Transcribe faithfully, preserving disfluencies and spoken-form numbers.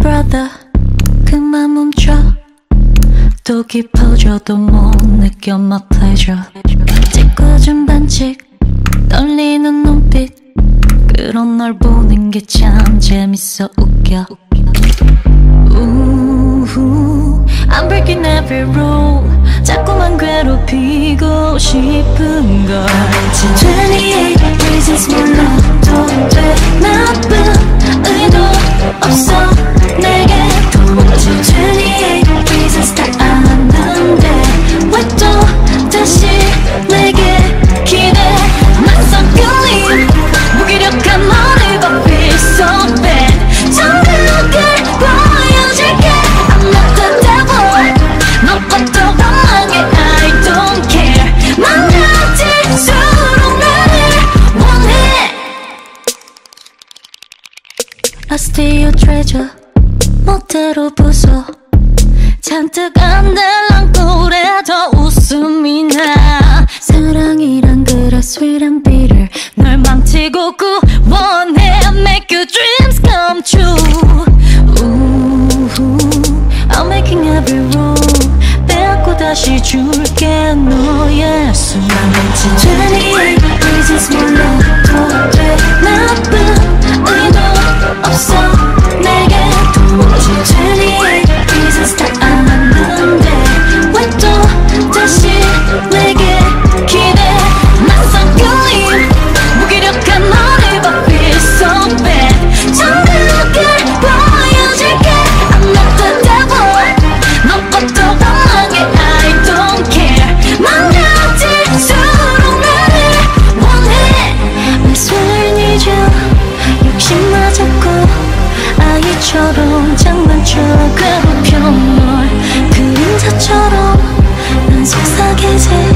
brother 그만 멈춰 또 깊어져도 못 느껴 my pleasure 찌꺼진 반칙 떨리는 눈빛 그런 널 보는 게 참 재밌어 웃겨 우후 I'm breaking every rule 자꾸만 괴롭히고 싶은 걸 twenty-eight reasons 몰라도 돼 나쁜 의도 없어 내게 twenty-eight reasons 다 아는데 왜 또 다시 내게 기대 낯선 끌림 무기력한 너를 봐 feel so bad 정확하게 보여줄게 I'm not the devil 너 것도 엉망해 I don't care 망가질수록 나를 원해 I steal your treasure 멋대로 부숴 잔뜩 안 들랑거려 더 웃음이 나 사랑이란 그래 sweet and bitter 널 망치고 구원해 make your dreams come true 우후 I'm making every rule 빼앗고 다시 줄게 너의 숨 twenty-eight reasons 몰라도 돼 나쁜 의도 없어 내게 twenty-eight reasons 다 아는데 왜 또 다시 내게 기대 낯선 끌림 무기력한 너를 봐 feel so bad 정확하게 보여줄게 I'm not the devil 너 것도 엉망해 I don't care 망가질수록 나를 원해 왜 손을 잊어 욕심만 잡고 아이처럼 장난쳐 괴롭혀 널 그림자처럼 난 속삭이지